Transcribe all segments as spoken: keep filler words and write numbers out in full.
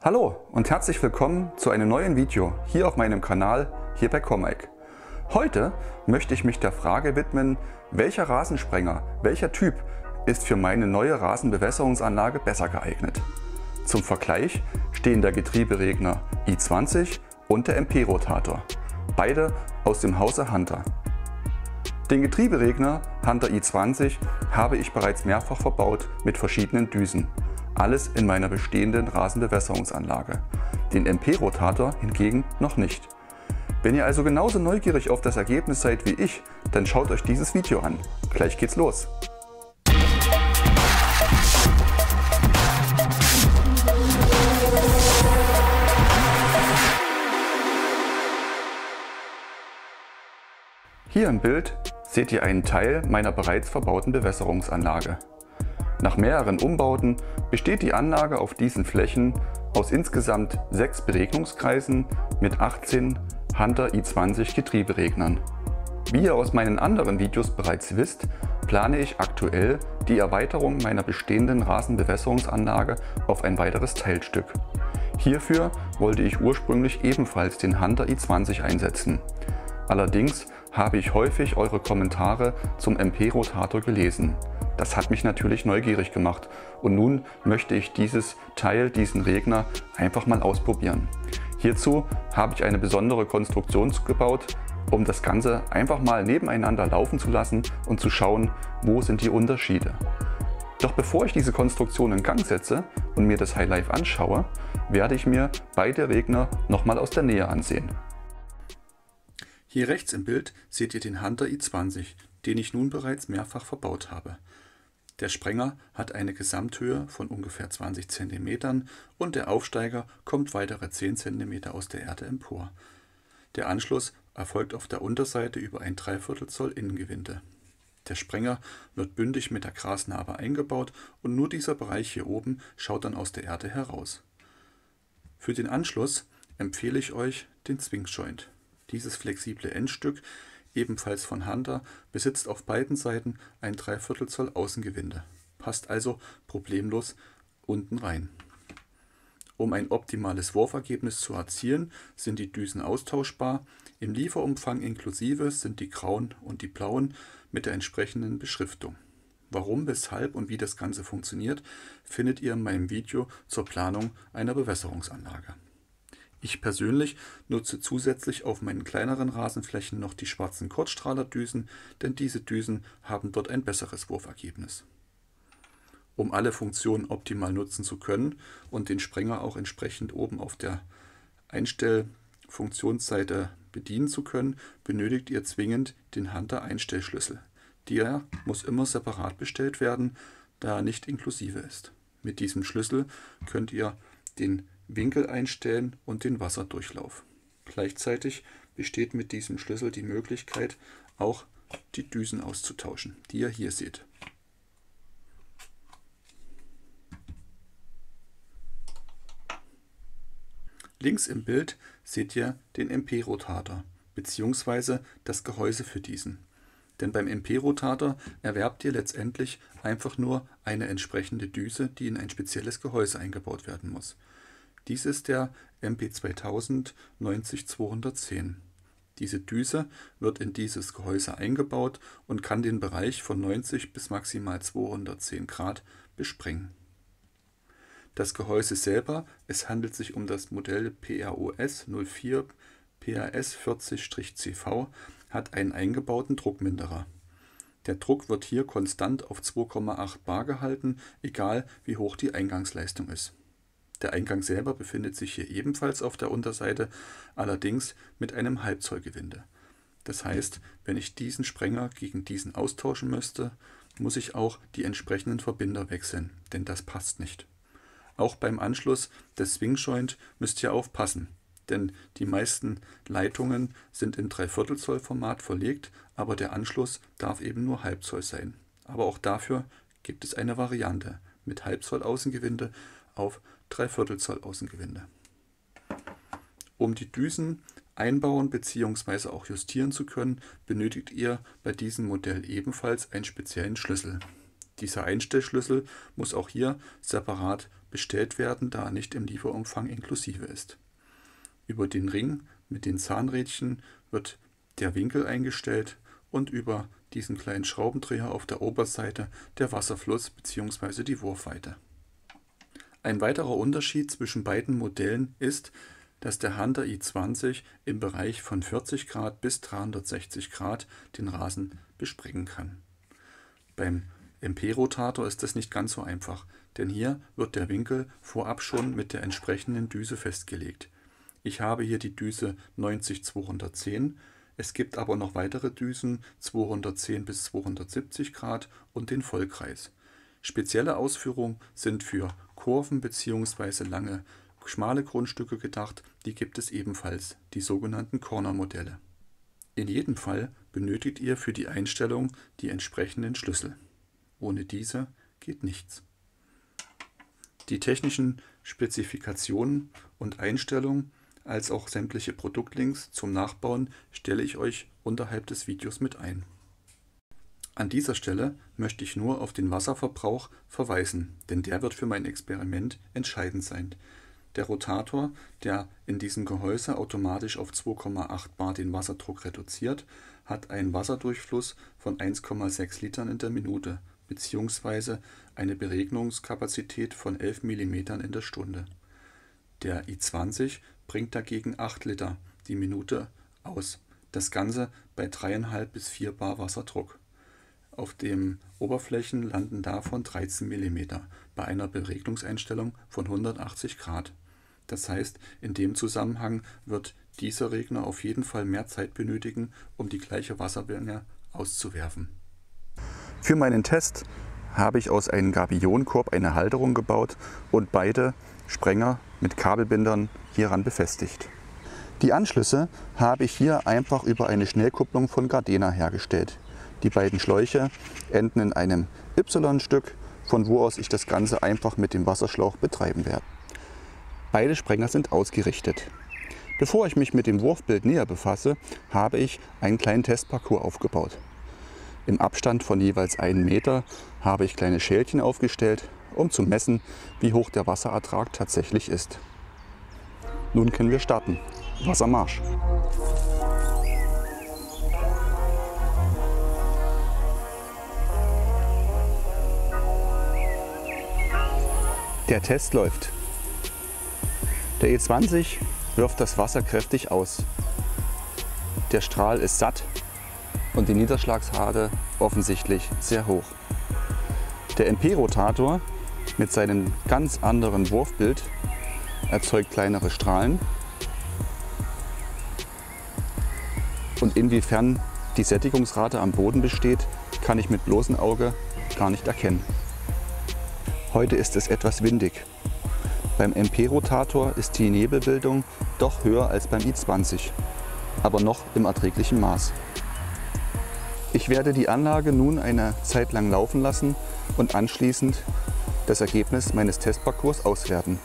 Hallo und herzlich willkommen zu einem neuen Video hier auf meinem Kanal, hier bei Comic. Heute möchte ich mich der Frage widmen, welcher Rasensprenger, welcher Typ ist für meine neue Rasenbewässerungsanlage besser geeignet. Zum Vergleich stehen der Getrieberegner i zwanzig und der M P-Rotator, beide aus dem Hause Hunter. Den Getrieberegner Hunter i zwanzig habe ich bereits mehrfach verbaut mit verschiedenen Düsen. Alles in meiner bestehenden Rasenbewässerungsanlage. Den M P-Rotator hingegen noch nicht. Wenn ihr also genauso neugierig auf das Ergebnis seid wie ich, dann schaut euch dieses Video an. Gleich geht's los! Hier im Bild seht ihr einen Teil meiner bereits verbauten Bewässerungsanlage. Nach mehreren Umbauten besteht die Anlage auf diesen Flächen aus insgesamt sechs Beregnungskreisen mit achtzehn Hunter i zwanzig Getrieberegnern. Wie ihr aus meinen anderen Videos bereits wisst, plane ich aktuell die Erweiterung meiner bestehenden Rasenbewässerungsanlage auf ein weiteres Teilstück. Hierfür wollte ich ursprünglich ebenfalls den Hunter i zwanzig einsetzen. Allerdings habe ich häufig eure Kommentare zum M P-Rotator gelesen. Das hat mich natürlich neugierig gemacht und nun möchte ich dieses Teil, diesen Regner einfach mal ausprobieren. Hierzu habe ich eine besondere Konstruktion gebaut, um das Ganze einfach mal nebeneinander laufen zu lassen und zu schauen, wo sind die Unterschiede. Doch bevor ich diese Konstruktion in Gang setze und mir das Highlife anschaue, werde ich mir beide Regner nochmal aus der Nähe ansehen. Hier rechts im Bild seht ihr den Hunter i zwanzig, den ich nun bereits mehrfach verbaut habe. Der Sprenger hat eine Gesamthöhe von ungefähr zwanzig Zentimetern und der Aufsteiger kommt weitere zehn Zentimeter aus der Erde empor. Der Anschluss erfolgt auf der Unterseite über ein Dreiviertel Zoll Innengewinde. Der Sprenger wird bündig mit der Grasnarbe eingebaut und nur dieser Bereich hier oben schaut dann aus der Erde heraus. Für den Anschluss empfehle ich euch den Swing Joint. Dieses flexible Endstück, ebenfalls von Hunter, besitzt auf beiden Seiten ein Dreiviertel Zoll Außengewinde, passt also problemlos unten rein. Um ein optimales Wurfergebnis zu erzielen, sind die Düsen austauschbar. Im Lieferumfang inklusive sind die grauen und die blauen mit der entsprechenden Beschriftung. Warum, weshalb und wie das Ganze funktioniert, findet ihr in meinem Video zur Planung einer Bewässerungsanlage. Ich persönlich nutze zusätzlich auf meinen kleineren Rasenflächen noch die schwarzen Kurzstrahlerdüsen, denn diese Düsen haben dort ein besseres Wurfergebnis. Um alle Funktionen optimal nutzen zu können und den Sprenger auch entsprechend oben auf der Einstellfunktionsseite bedienen zu können, benötigt ihr zwingend den Hunter Einstellschlüssel. Der muss immer separat bestellt werden, da er nicht inklusive ist. Mit diesem Schlüssel könnt ihr den Winkel einstellen und den Wasserdurchlauf. Gleichzeitig besteht mit diesem Schlüssel die Möglichkeit, auch die Düsen auszutauschen, die ihr hier seht. Links im Bild seht ihr den M P-Rotator bzw. das Gehäuse für diesen. Denn beim M P-Rotator erwerbt ihr letztendlich einfach nur eine entsprechende Düse, die in ein spezielles Gehäuse eingebaut werden muss. Dies ist der M P zweitausend neunzig zweihundertzehn. Diese Düse wird in dieses Gehäuse eingebaut und kann den Bereich von neunzig bis maximal zweihundertzehn Grad besprengen. Das Gehäuse selber, es handelt sich um das Modell P R O S null vier P R S vierzig C V, hat einen eingebauten Druckminderer. Der Druck wird hier konstant auf zwei Komma acht Bar gehalten, egal wie hoch die Eingangsleistung ist. Der Eingang selber befindet sich hier ebenfalls auf der Unterseite, allerdings mit einem Halbzollgewinde. Das heißt, wenn ich diesen Sprenger gegen diesen austauschen müsste, muss ich auch die entsprechenden Verbinder wechseln, denn das passt nicht. Auch beim Anschluss des Swing Joint müsst ihr aufpassen, denn die meisten Leitungen sind im Dreiviertel Zoll Format verlegt, aber der Anschluss darf eben nur Halbzoll sein. Aber auch dafür gibt es eine Variante mit Halbzoll Außengewinde auf Dreiviertel Zoll Außengewinde. Um die Düsen einbauen bzw. auch justieren zu können, benötigt ihr bei diesem Modell ebenfalls einen speziellen Schlüssel. Dieser Einstellschlüssel muss auch hier separat bestellt werden, da er nicht im Lieferumfang inklusive ist. Über den Ring mit den Zahnrädchen wird der Winkel eingestellt und über diesen kleinen Schraubendreher auf der Oberseite der Wasserfluss bzw. die Wurfweite. Ein weiterer Unterschied zwischen beiden Modellen ist, dass der Hunter i zwanzig im Bereich von vierzig Grad bis dreihundertsechzig Grad den Rasen besprengen kann. Beim M P-Rotator ist das nicht ganz so einfach, denn hier wird der Winkel vorab schon mit der entsprechenden Düse festgelegt. Ich habe hier die Düse neunzig zweihundertzehn, es gibt aber noch weitere Düsen zweihundertzehn bis zweihundertsiebzig Grad und den Vollkreis. Spezielle Ausführungen sind für Kurven bzw. lange, schmale Grundstücke gedacht, die gibt es ebenfalls, die sogenannten Corner-Modelle. In jedem Fall benötigt ihr für die Einstellung die entsprechenden Schlüssel. Ohne diese geht nichts. Die technischen Spezifikationen und Einstellungen als auch sämtliche Produktlinks zum Nachbauen stelle ich euch unterhalb des Videos mit ein. An dieser Stelle möchte ich nur auf den Wasserverbrauch verweisen, denn der wird für mein Experiment entscheidend sein. Der Rotator, der in diesem Gehäuse automatisch auf zwei Komma acht Bar den Wasserdruck reduziert, hat einen Wasserdurchfluss von eins Komma sechs Litern in der Minute bzw. eine Beregnungskapazität von elf Millimetern in der Stunde. Der i zwanzig bringt dagegen acht Liter die Minute aus, das Ganze bei drei Komma fünf bis vier Bar Wasserdruck. Auf den Oberflächen landen davon dreizehn Millimeter bei einer Beregnungseinstellung von hundertachtzig Grad. Das heißt, in dem Zusammenhang wird dieser Regner auf jeden Fall mehr Zeit benötigen, um die gleiche Wassermenge auszuwerfen. Für meinen Test habe ich aus einem Gabionkorb eine Halterung gebaut und beide Sprenger mit Kabelbindern hieran befestigt. Die Anschlüsse habe ich hier einfach über eine Schnellkupplung von Gardena hergestellt. Die beiden Schläuche enden in einem Y-Stück, von wo aus ich das Ganze einfach mit dem Wasserschlauch betreiben werde. Beide Sprenger sind ausgerichtet. Bevor ich mich mit dem Wurfbild näher befasse, habe ich einen kleinen Testparcours aufgebaut. Im Abstand von jeweils einem Meter habe ich kleine Schälchen aufgestellt, um zu messen, wie hoch der Wasserertrag tatsächlich ist. Nun können wir starten. Wassermarsch! Der Test läuft. Der i zwanzig wirft das Wasser kräftig aus. Der Strahl ist satt und die Niederschlagsrate offensichtlich sehr hoch. Der M P-Rotator mit seinem ganz anderen Wurfbild erzeugt kleinere Strahlen. Und inwiefern die Sättigungsrate am Boden besteht, kann ich mit bloßem Auge gar nicht erkennen. Heute ist es etwas windig. Beim M P-Rotator ist die Nebelbildung doch höher als beim i zwanzig, aber noch im erträglichen Maß. Ich werde die Anlage nun eine Zeit lang laufen lassen und anschließend das Ergebnis meines Testparcours auswerten.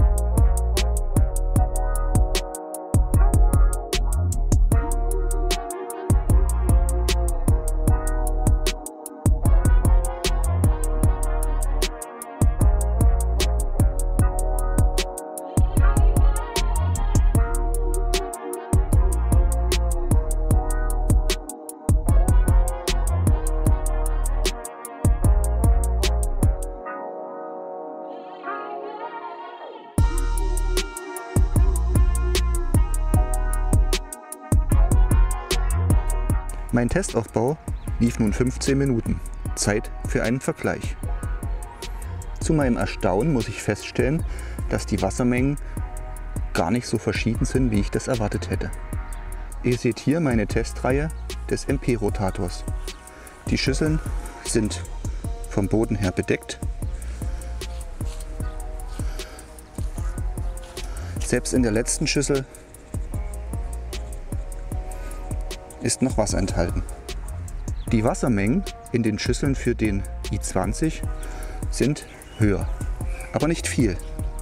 Mein Testaufbau lief nun fünfzehn Minuten. Zeit für einen Vergleich. Zu meinem Erstaunen muss ich feststellen, dass die Wassermengen gar nicht so verschieden sind, wie ich das erwartet hätte. Ihr seht hier meine Testreihe des M P-Rotators. Die Schüsseln sind vom Boden her bedeckt. Selbst in der letzten Schüssel ist noch Wasser enthalten. Die Wassermengen in den Schüsseln für den i zwanzig sind höher, aber nicht viel.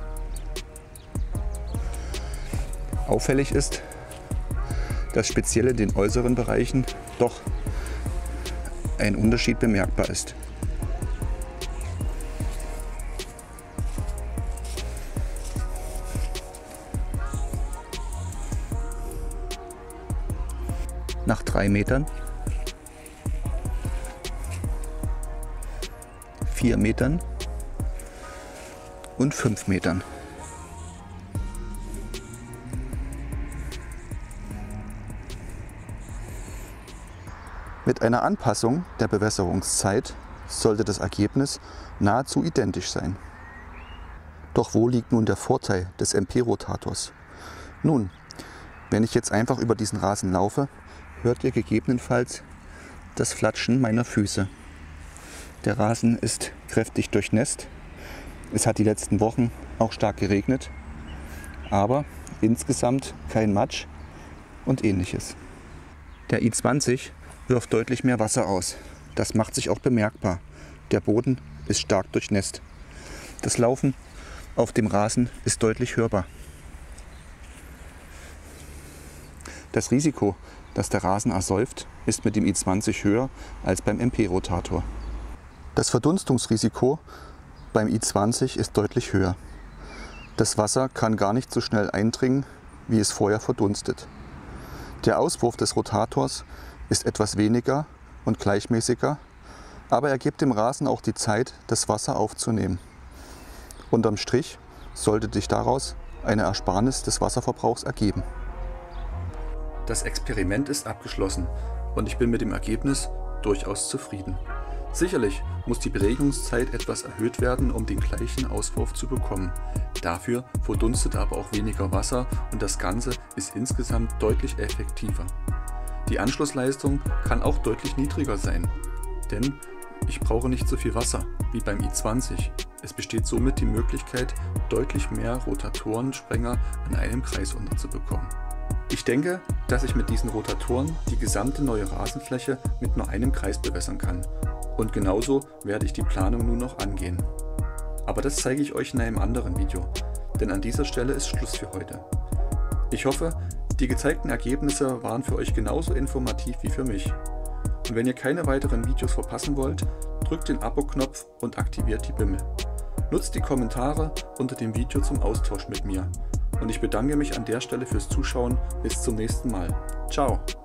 Auffällig ist, dass speziell in den äußeren Bereichen doch ein Unterschied bemerkbar ist. nach drei Metern, vier Metern und fünf Metern. Mit einer Anpassung der Bewässerungszeit sollte das Ergebnis nahezu identisch sein. Doch wo liegt nun der Vorteil des M P-Rotators? Nun, wenn ich jetzt einfach über diesen Rasen laufe, hört ihr gegebenenfalls das Flatschen meiner Füße. Der Rasen ist kräftig durchnässt. Es hat die letzten Wochen auch stark geregnet, aber insgesamt kein Matsch und ähnliches. Der i zwanzig wirft deutlich mehr Wasser aus. Das macht sich auch bemerkbar. Der Boden ist stark durchnässt. Das Laufen auf dem Rasen ist deutlich hörbar. Das Risiko, dass der Rasen ersäuft, ist mit dem i zwanzig höher als beim M P-Rotator. Das Verdunstungsrisiko beim i zwanzig ist deutlich höher. Das Wasser kann gar nicht so schnell eindringen, wie es vorher verdunstet. Der Auswurf des Rotators ist etwas weniger und gleichmäßiger, aber er gibt dem Rasen auch die Zeit, das Wasser aufzunehmen. Unterm Strich sollte sich daraus eine Ersparnis des Wasserverbrauchs ergeben. Das Experiment ist abgeschlossen und ich bin mit dem Ergebnis durchaus zufrieden. Sicherlich muss die Beregnungszeit etwas erhöht werden, um den gleichen Auswurf zu bekommen. Dafür verdunstet aber auch weniger Wasser und das Ganze ist insgesamt deutlich effektiver. Die Anschlussleistung kann auch deutlich niedriger sein, denn ich brauche nicht so viel Wasser wie beim i zwanzig. Es besteht somit die Möglichkeit, deutlich mehr Rotatorensprenger an einem Kreis unterzubekommen. Ich denke, dass ich mit diesen Rotatoren die gesamte neue Rasenfläche mit nur einem Kreis bewässern kann. Und genauso werde ich die Planung nun noch angehen. Aber das zeige ich euch in einem anderen Video, denn an dieser Stelle ist Schluss für heute. Ich hoffe, die gezeigten Ergebnisse waren für euch genauso informativ wie für mich. Und wenn ihr keine weiteren Videos verpassen wollt, drückt den Abo-Knopf und aktiviert die Bimmel. Nutzt die Kommentare unter dem Video zum Austausch mit mir. Und ich bedanke mich an der Stelle fürs Zuschauen. Bis zum nächsten Mal. Ciao!